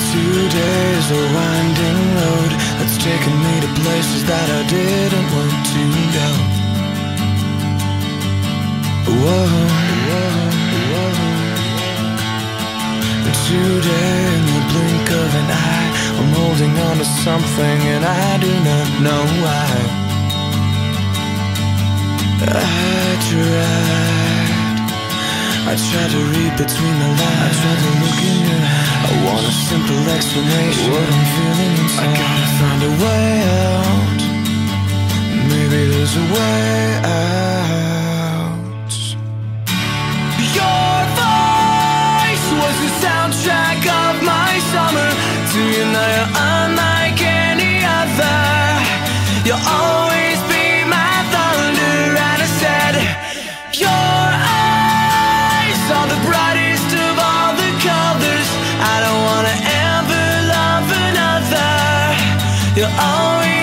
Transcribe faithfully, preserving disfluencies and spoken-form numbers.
Today's a winding road that's taken me to places that I didn't want to go. Whoa, whoa, whoa. Today, in the blink of an eye, I'm holding on to something and I do not know why. I tried, I tried to read between the lines, I tried to look in your eyes. I want a simple explanation, what I'm feeling inside. I gotta find a way out, maybe there's a way out. Your voice was the soundtrack of my summer. To you now you're unlike any other. You'll always be my thunder. And I said, your eyes are the brightest of all the colors. I don't wanna ever love another. You'll always